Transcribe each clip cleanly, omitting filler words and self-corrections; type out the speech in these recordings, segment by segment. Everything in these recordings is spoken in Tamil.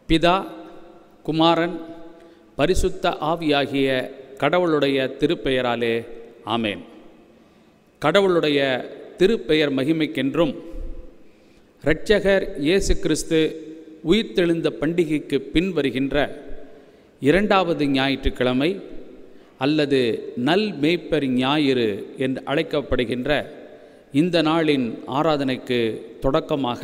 பிதா, குமாரன், பரிசுத்த ஆவியாகிய கடவுளுடைய திருப்பெயராலே ஆமேன். கடவுளுடைய திருப்பெயர் மகிமைக்கென்றும் இரட்சகர் இயேசு கிறிஸ்து உயிர்த்தெழுந்த பண்டிகைக்கு பின் வருகின்ற இரண்டாவது ஞாயிற்றுக்கிழமை அல்லது நல் மேய்ப்பர் ஞாயிறு என்று அழைக்கப்படுகின்ற இந்த நாளின் ஆராதனைக்கு தொடக்கமாக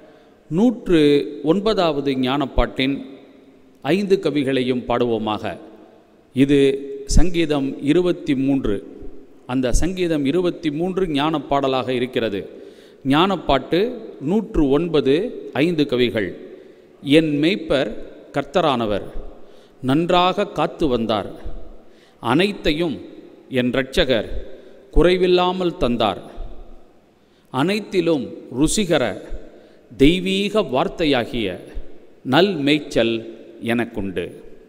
109வது ஞானப்பாட்டின் 5 கவிகளையும் பாடுவோமாக. இது சங்கீதம் 23. அந்த சங்கீதம் 23 ஞானப்பாடலாக இருக்கிறது. ஞானப்பாட்டு 109 5 கவிகள். என் மேய்ப்பர் கர்த்தரானவர் நன்றாக காத்து வந்தார், அனைத்தையும் என் இரட்சகர் குறைவில்லாமல் தந்தார், அனைத்திலும் ருசிகர தெய்வீக வார்த்தையாகிய நல் மேய்ச்சல் எனக்குண்டு.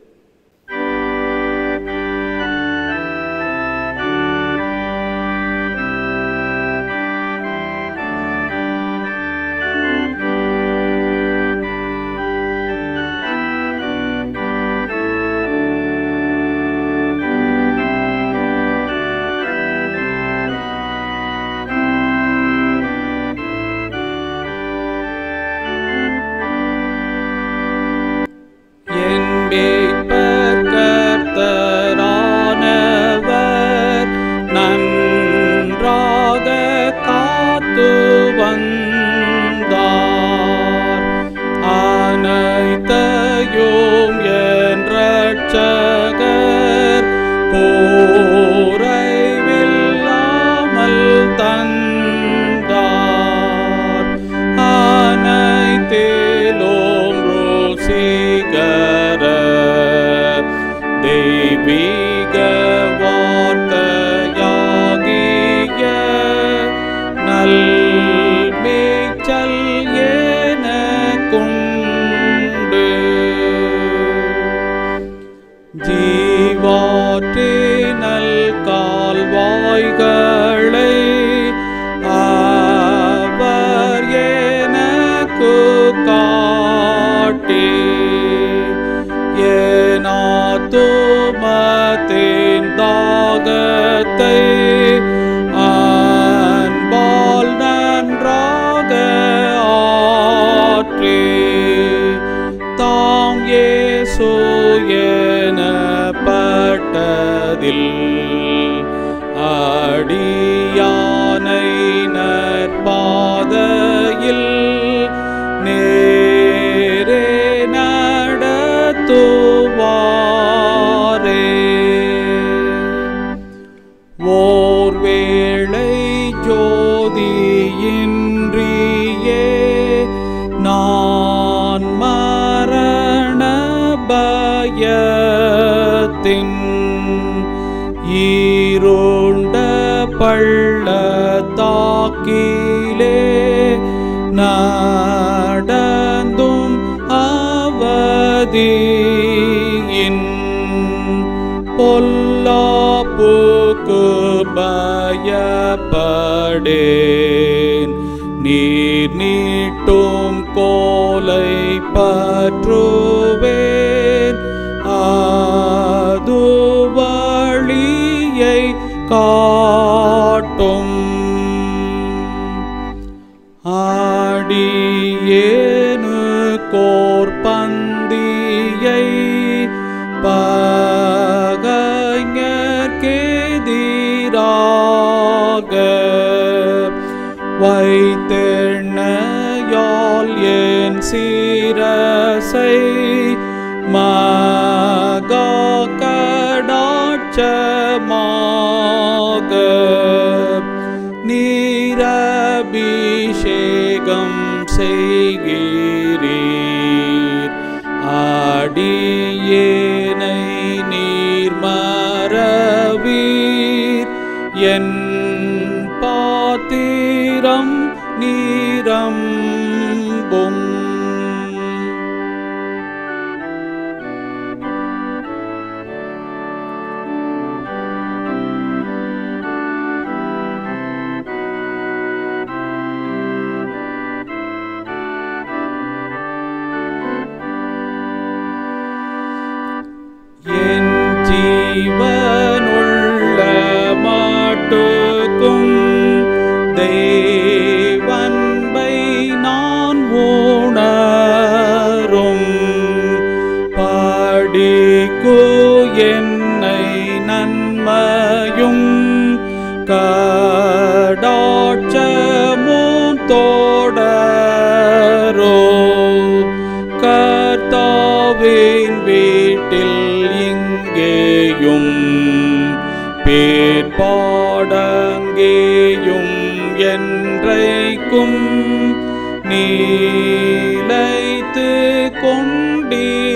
அடியானை நற்பாதையில் நேரே நடத்துவாரே. ஓர் வேளை ஜோதியின்றியே நான் மரண பயத்தின் ஈரோண்ட பள்ளத்தாக்கிலே நடந்தும் அவதியின் பொல்லாப்புக்கு பயப்படேன். நீர் நீட்டும் கோலை பற்றுவேன், அது வழியை காட்டும். ஆடியேனுக்கோர் பந்தியை பகைஞர்க்கெதிராக வைத்தெண்ணையால் என் சிரசை மகா கடாட்சமாக நீரபிஷேகம் செய்கிறீர். அடியேனை நீர் மறவீர், என் பாத்திரம் நீரம்பும். கடாட்சமும் தோடரோ கர்த்தாவின் வீட்டில் இங்கேயும் பேர்பாடங்கேயும் என்றைக்கும் நீலைத்து கொண்டீரே.